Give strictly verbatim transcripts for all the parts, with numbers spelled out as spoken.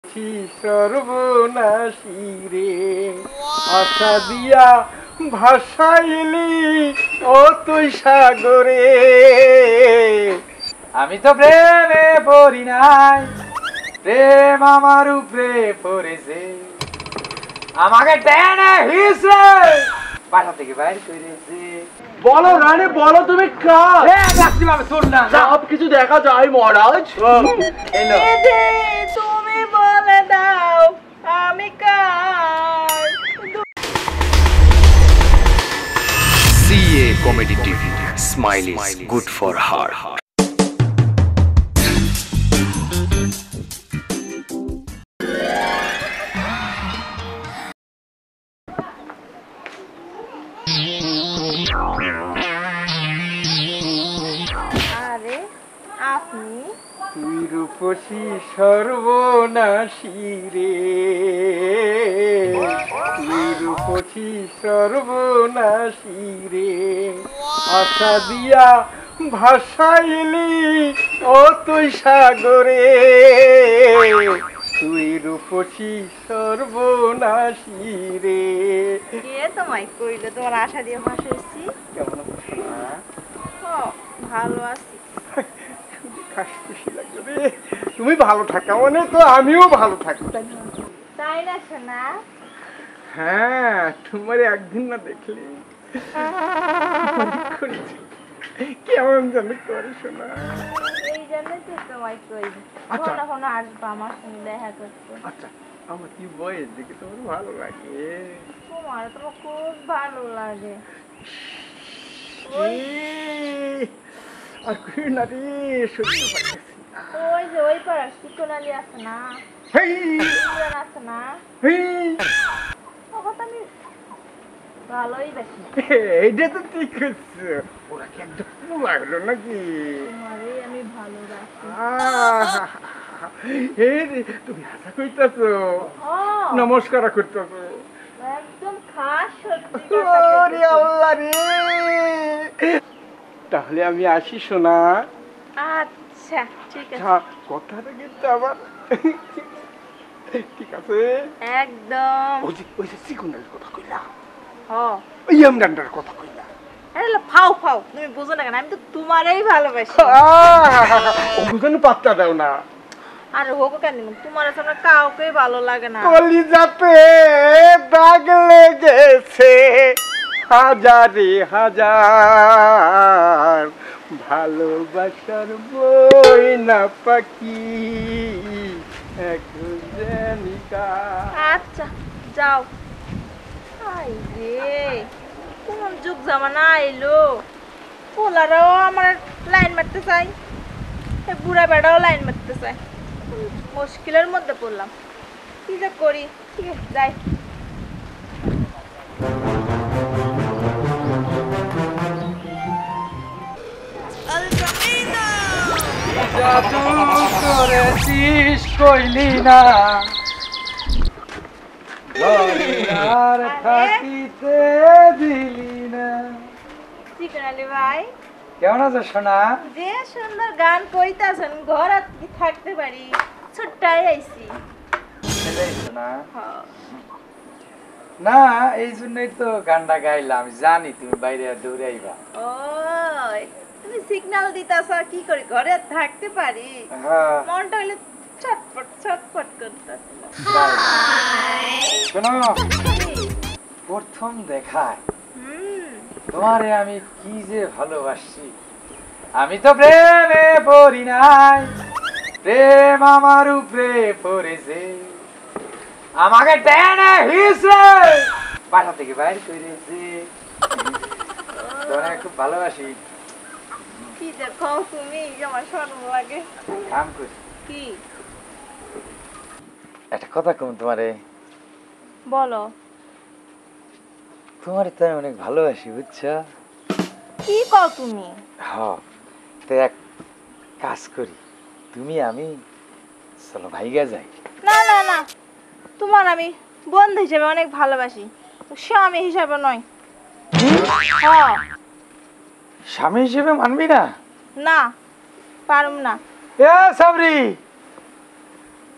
করছি সর্বনাশী রে, আশা দিয়া ভাসাইলি ও তুই সাগরে। আমি তো প্রেমে পড়ি নাই, প্রেম আমার উপরে পড়েছে, আমাকে টেনে হিসে পাঠা থেকে বাইর করেছে। বলো রানী বলো তুমি কার? শোন না, সব কিছু দেখা যায় মহারাজ। তুমি বলে দাও আমি কার। CA comedy TV, smile is good for heart. আরে আপনি? তুই রূপসী সর্বনাশী রে, তুই রূপসী সর্বনাশী রে, আশা দিয়া ভাসাইলি ও তুই সাগরে। তুই রূপসী সর্বনাশী রে। কে তোমায় কইলো তোমার আশা দিয়ে ভাসাইছি? কেমন আছো না? ও ভালো আছি। খুশি লাগবে রে, তুমি ভালো থাকা মানে তো আমিও ভালো থাকি, তাই না? তাই না শোনা? হ্যাঁ, তোমার একদিন না দেখলে কেমন জানি করে শোনা। এই জন্যই তো তোমায় কইলি আচ্ছা। কখনো কখনো আসবা আমার সঙ্গে দেখা করতে। আচ্ছা, আমার কি বয়স দেখে তোমার ভালো লাগে? তোমার তো খুব ভালো লাগে। এই, আর কই না রে, সত্যি পাচ্ছি না। ওই যে ওই পাড়া শিকোনালি আছে না, হেই, ইমরান আছে না, হেই, ওকে তো আমি ভালোই বাসি। এইটা তো ঠিক হচ্ছে। ওরা কি একটা পোলা হলো নাকি? তোমারই আমি ভালোবাসি। আহা, এই রে, তুমি হাসা কইতাছো, ও নমস্কার করতেছো। একদম খাস সত্যি ওরে আল্লাহ রে, তাহলে আমি আসি শোনা। আচ্ছা ঠিক আছে, আচ্ছা, কথাটা কিন্তু আবার ঠিক আছে। একদম। ওই যে ওই যে সিকুনের কথা কইলা, হ ওই আমডান্ডার কথা কইলা। আরে লা, ফাও ফাও, তুমি বুঝো না কেন, আমি তো তোমারই ভালোবাসি। ও বুঝানো পাত্তা দাও না। আর হোক কেন, তোমার সামনে কাউকে ভালো লাগে না। কলিজাতে দাগ লেগেছে হাজারে হাজার, ভালোবাসার বই না পাখি এখন জানিকা। আচ্ছা যাও। আই রে, কোন যুগ জামানা আইলো, পোলারাও আমার লাইন মারতে চাই, এই বুড়া বেড়াও লাইন মারতে চাই। মুশকিলের মধ্যে পড়লাম, কি যে করি। ঠিক আছে যাই। জাদু করেছিস কইলি না, আর থাকিতে দিলি না। চিকনালি ভাই, কেমন আছো সোনা? যে সুন্দর গান কইতাছেন, ঘর আর কি থাকতে পারি, ছোট্টাই আইছি। সোনা হ্যাঁ। না, এই জন্যই তো গানটা গাইলাম, জানি তুমি বাইরে দৌড়াইবা। ও তুমি সিগন্যাল দিতাছ, কি করি ঘরে আর থাকতে পারি, হ্যাঁ, মনটা হইলে ছটফট ছটফট করতেছিল। শোনো, প্রথম দেখায় হুম, তোমারে আমি কি যে ভালোবাসি, আমি তো প্রেমে পড়ি নাই, প্রেম আমার উপরে পড়েছে, আমাকে টেনে হিসে পাঠা থেকে বাইর করেছে। তোমারে খুব ভালোবাসি। কি যে কও তুমি, আমার শরম লাগে। কাম করি, কি একটা কথা কম তোমারে। বলো। তোমারে তো আমি অনেক ভালোবাসি, বুঝছো? কি কও তুমি? হ্যাঁ, তো এক কাজ করি, তুমি আমি চলো ভাইগা যাই। না না না, তোমার আমি বন্ধু হিসেবে অনেক ভালোবাসি, স্বামী হিসেবে নয়। হ্যাঁ। স্বামী হিসেবে মানবি না? না পারুম না। এ সাবরি,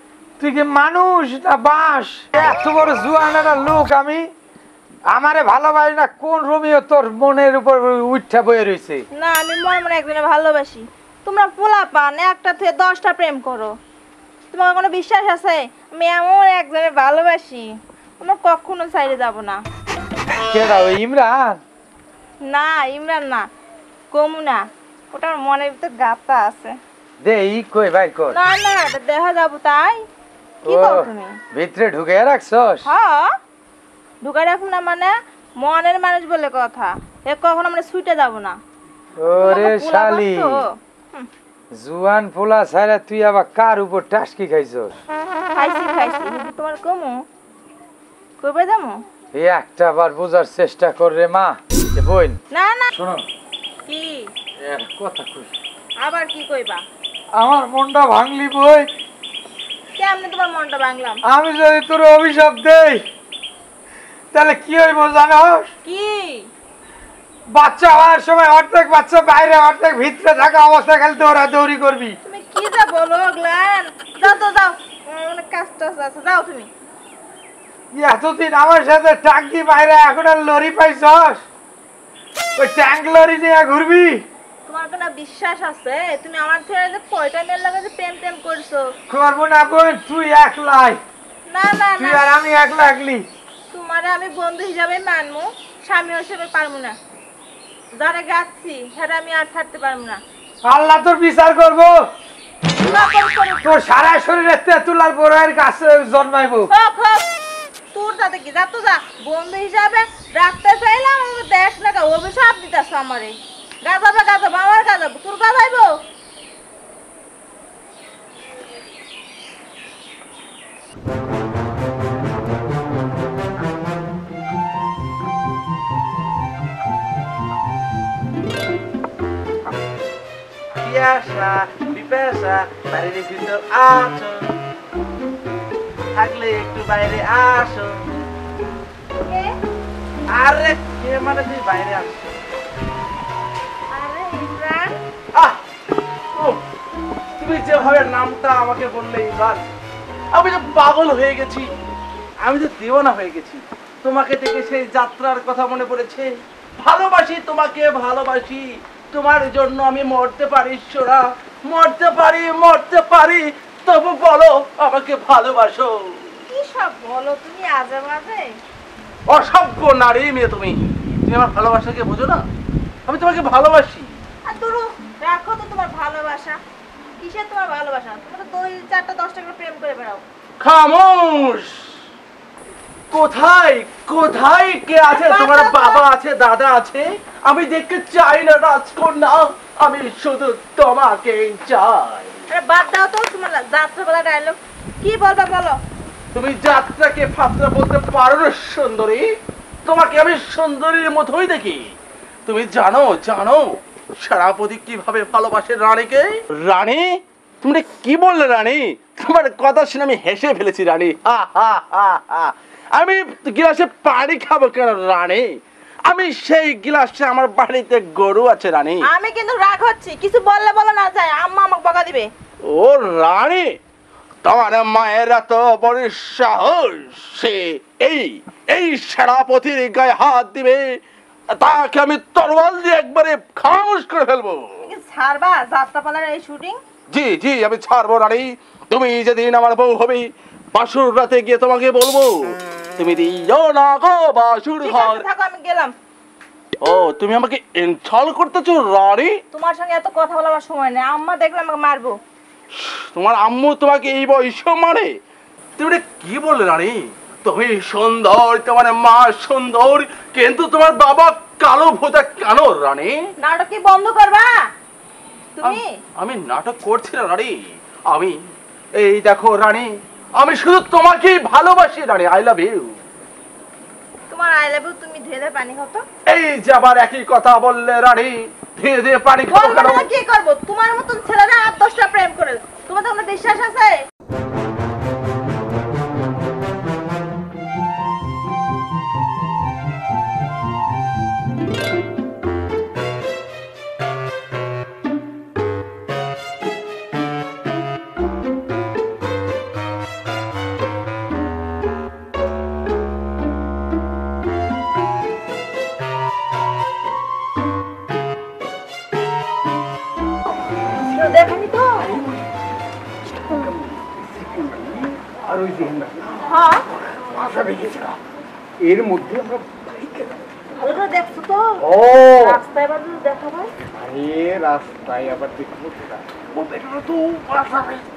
তুই কি মানুষ না বাস? এত বড় জুয়ান একটা লোক আমি, আমারে ভালোবাসি না কোন রোমিও তোর মনের উপর উঠা বয়ে রয়েছে? না আমি মনে মনে একজনে ভালোবাসি। তোমরা পোলা পান একটা থেকে দশটা প্রেম করো, তোমার কোনো বিশ্বাস আছে আমি এমন একজনে ভালোবাসি তোমরা কখনো সাইডে যাব না? কেডা ওই ইমরান? না ইমরান না, কমুনা, ওটা আমার মনের ভিতর গাতা আছে। দে ই কই ভাই কর। না না এটা দেখা যাবো তাই কি ও, কর তুমি? ভিতরে ঢুকে রাখছস? হ্যাঁ ঢুকাই রাখুন না মানে মনের মানুষ বলে কথা, এ কখনো আমরা ছুটে যাব না। ওরে তোমাকে পোলা শালি, বাসছো? হুম, জুয়ান পোলা ছাড়া তুই আবার কার উপর টাসকি খাইছস? খাইছি খাইছি কিন্তু তোমার কমু কবে যাবো? এই একটা বার বোঝার চেষ্টা কর রে মা। এ বোন না না শোনো, কি এর কথা কই, আবার কি কইবা? আমার মনটা ভাঙলি বই। কেমনে তোমার মনটা ভাঙলাম? আমি যদি তোর অভিশাপ দেই তাহলে কি হইব জানোস? কি বাচ্চা হওয়ার সময় অর্ধেক বাচ্চা বাইরে অর্ধেক ভিতরে থাকা অবস্থা খালি দৌড়া দৌড়ি করবি। তুমি কি যা বলো গ্লান, যাও তো যাও, আমার অনেক কাজ টাজ আছে, যাও তুমি। এতদিন আমার সাথে টাঙ্কি বাইরে এখন আর লরি পাইছস? ওই ট্যাঙ্ক লরি নিয়ে ঘুরবি? তোমার কোনো বিশ্বাস আছে তুমি আমার ছেড়ে যে কয়টা মেয়ের লাগে যে প্রেম প্রেম করছো? করবো না বোন, তুই একলাই, না না তুই না আর আমি একলা একলি। তোমারে আমি বন্ধু হিসাবে মানবো, স্বামী হিসেবে পারবো না। যারা গাচ্ছি সেটা আমি আর ছাড়তে পারবো না। আল্লাহ তোর বিচার করবো, না, করো, করো। তোর সারা শরীরে তেঁতুলার বড়ের গাছে জন্মাইবো। হোক, হোক। তোর তাতে কি, যা তো যা, বন্ধু হিসাবে রাখতে চাইলাম, আমাকে দেখ না কা অভিশাপ দিতেছ আমারে। গাজাবে গাজাবো, আমার গাজাবো, তোর গাজাইবো। পিয়াসা পিপাসা বাড়ির ভিতর আছো, থাকলে একটু বাইরে আসো। কে? আরে কে মানে তুই বাইরে আসছো? আরে ইমরান, আহ ও, তুমি যেভাবে নামটা আমাকে বললে এবার আমি তো পাগল হয়ে গেছি, আমি তো দেওয়ানা হয়ে গেছি। তোমাকে দেখে সেই যাত্রার কথা মনে পড়েছে। ভালোবাসি তোমাকে, ভালোবাসি তোমার জন্য আমি মরতে পারি সোনা, মরতে পারি মরতে পারি, তবু বলো আমাকে ভালোবাসো। কি সব বলো তুমি আজে বাজে? অসভ্য নারী মেয়ে তুমি, তুমি আমার ভালোবাসাকে বোঝো না? আমি তোমাকে ভালোবাসি। আর দুরু রাখো তো তোমার ভালোবাসা, কিসের তোমার ভালোবাসা? তুমি তো দুই চারটা দশটা করে প্রেম করে বেড়াও। খামোশ! কোথায় কোথায় কে আছে? তোমার বাবা আছে, দাদা আছে? আমি দেখতে চাই না রাজকন্যা, আমি শুধু তোমাকে চাই। আরে বাদ দাও তো তোমার যাত্রাপালা ডায়লগ, কি বলবা বলো? তুমি যাত্রাকে ফাত্রা বলতে পারো না সুন্দরী, তোমাকে আমি সুন্দরীর মতোই দেখি। তুমি জানো জানো সেনাপতি কিভাবে ভালোবাসে রানীকে? রানী? তুমি কি বললে রানী? তোমার কথা শুনে আমি হেসে ফেলেছি রানী। হা হা হা হা। আমি গিলাসে পানি খাবো কেন রানী? আমি সেই গিলাসে, আমার বাড়িতে গরু আছে রানী। আমি কিন্তু রাগ হচ্ছি, কিছু বললে বলো না যায়, আম্মা আমাকে বকা দিবে। ও রানী, তোমার মায়ের এত বড় সাহস, সে এই এই সেনাপতির গায়ে হাত দিবে, তাকে আমি তরোয়াল দিয়ে একবারে খামোশ করে ফেলবো। তুমি কি ছাড়বা যাত্রাপালার এই শুটিং? জি জি আমি ছাড়বো রানী। তুমি যেদিন আমার বউ হবে, বাসুর রাতে গিয়ে তোমাকে বলবো তুমি দিও না গো বাসুর ঠিক ঘর। আছে, থাকো, আমি গেলাম। ও তুমি আমাকে ইনসাল্ট করতেছো রানী? তোমার সঙ্গে এত কথা বলার সময় নেই, আম্মা দেখলে আমাকে মারবো। তোমার আম্মু তোমাকে এই বয়সে মানে? তুমি এটা কি বললে রানী? তুমি সুন্দর, তোমার মা সুন্দর, কিন্তু তোমার বাবা কালো ভোজা কেন রানী? নাটক কি বন্ধ করবা তুমি? আম- আমি নাটক করছি না রানী, আমি এই দেখো রানী, আমি শুধু তোমাকেই ভালোবাসি রানী। I love you. তোমার আই লাভ ইউ তুমি ধেলে পানি খাও তো। এই যে আবার একই কথা বললে রানী, ধীরে ধীরে পানি খাও বলবো কেন? না কি করবো? তোমার মতন ছেলেরা আট দশটা প্রেম করে, তোমার তো কোনো বিশ্বাস আছে? আর ওই যে হ্যাঁ বাসা ভেঙেছিল এর মধ্যে আমরা বাইকে ভালো করে দেখছো তো ও রাস্তায় বাদু দেখা ভাই আরে রাস্তায় আবার দেখবো ও বেটা তো বাসা ভেঙেছে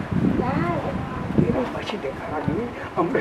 এরকম পাশে দেখার আগে আমরা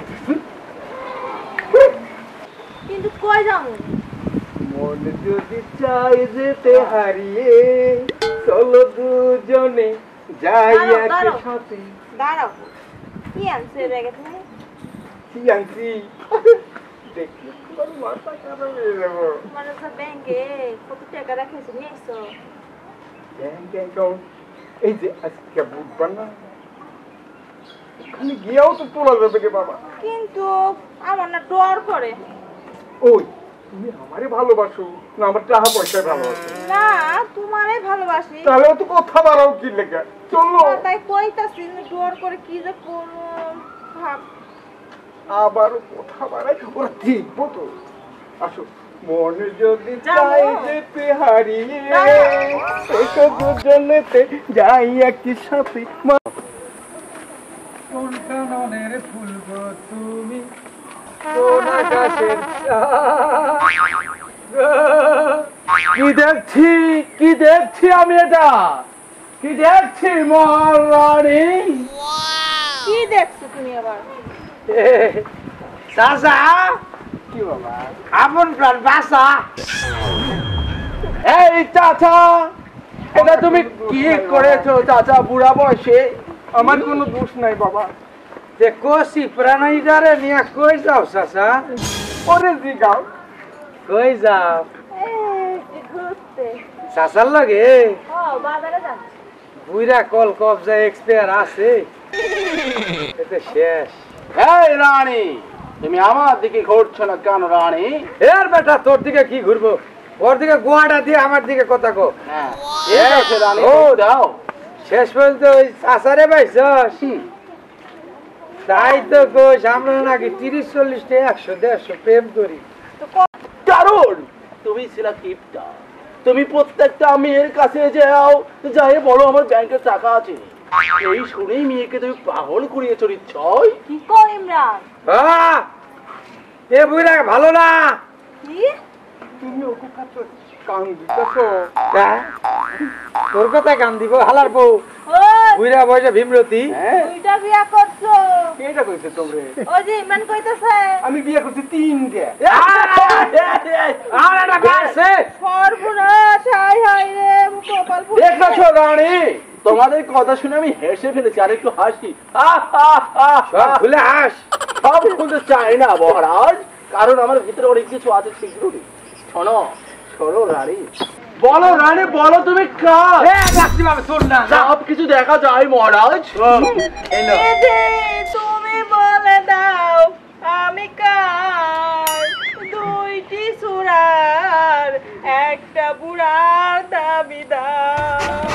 কিন্তু কই যাবো মন যদি চাই যেতে হারিয়ে চলো দুজনে যাই দাঁড়াও, একসাথে দাঁড়াও কি আনছে ব্যাগে তুমি কি আনছি দেখলে তোমার মাথা খারাপ হয়ে যাবো মানে ব্যাংকে কত টাকা রাখেছো নিয়েছো ব্যাংক অ্যাকাউন্ট এই যে আজকে বুধবার না ওখানে গিয়েও তো তোলা যাবে রে বাবা কিন্তু আমার না ডর করে ওই তুমি আমারে ভালোবাসো না আমার টাকা পয়সায় ভালোবাসো না তোমারে ভালোবাসি তাহলে তো কথা বাড়াও কি লেখা চলো তাই কইতাছি ডর করে কি যে করবো ভাব আবারও কথা বাড়াই ওরা দেখবো তো আসো মনে যদি যাবো। চাই যেতে হারিয়ে যাবো। এসো দুজনেতে যাই একই সাথে কোন কাননের ফুল গো তুমি কোন আকাশের কি দেখছি কি দেখছি আমি এটা কি দেখছি মহারানী কি দেখছো তুমি আবার চাচা কি বাবা আপন প্রাণ বাসা এই চাচা এটা তুমি কি করেছো চাচা বুড়া বয়সে আমার কোনো দোষ নাই বাবা যে কষি প্রাণীটারে নিয়ে কই যাও চাচা ওরে জিগাও কই যাও এই, ঘুরতে চাচার লাগে ও বাজারে যাচ্ছি বুইরা কল কবজা এক্সপায়ার আছে এতে শেষ এই রানী তুমি আমার দিকে ঘুরছো না কেন রানী এর বেটা তোর দিকে কি ঘুরবো ওর দিকে গোয়াটা দিয়ে আমার দিকে কথা কো হ্যাঁ ঠিক আছে রানী ও। ও দাও শেষ পর্যন্ত ওই চাচারে পাইছস তাই তো কোষ আমরা নাকি তিরিশ চল্লিশটা একশো দেড়শো প্রেম করি তো ক- কারণ তুমি ছিল কিপটা তুমি প্রত্যেকটা মেয়ের কাছে যাও যাই বলো আমার ব্যাংকে টাকা আছে এই শুনেই মেয়েকে তুমি পাগল করিয়ে চরিচ্ছয় কি কো ইমরান আহ! এ বুইরা ভালো না কি তুমি ওকে কাছে কান দিতেছো হ্যাঁ? তোর কথায় কান দিব হালার বউ ওই বুইরা বয়সে ভীমরতি হ্যাঁ দুইটা বিয়া করছো কেটা কইছে তোমরে ওই যে ইমরান কইতাছে আমি বিয়ে করছি তিনটে আর একটা বাড়ছে সর্বনাশ হাই হাই রে কপাল ফুটে দেখছো রানী তোমাদের কথা শুনে আমি হেসে ফেলেছি আর একটু হাসি সব খুলে হাস সব খুলতে চাই না মহারাজ কারণ আমার ভিতরে অনেক কিছু আছে সেগুলো শোনো শোনো রানী বলো রানী বলো তুমি কার এ ডাকছি বাবা শোন না যা। সব কিছু দেখা যায় মহারাজ এলো এদে তুমি বলে দাও আমি কার দুইটি সুরার একটা বুড়ার দাবিদার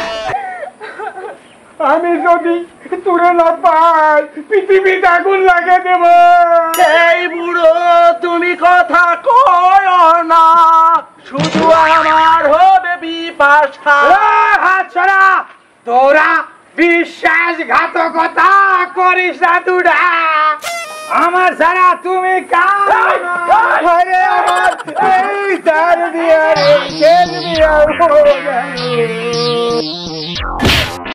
আমি যদি তোরে না পাই পৃথিবীতে আগুন লাগা দেব এই বুড়ো তুমি কথা কয় না শুধু আমার হবে বিপাশা এ, হাত ছড়া তোরা বিশ্বাসঘাতকতা করিস না দুডা আমার ছাড়া তুমি কার আরে আমার এই তার বিয়ার শেষ বিয়ার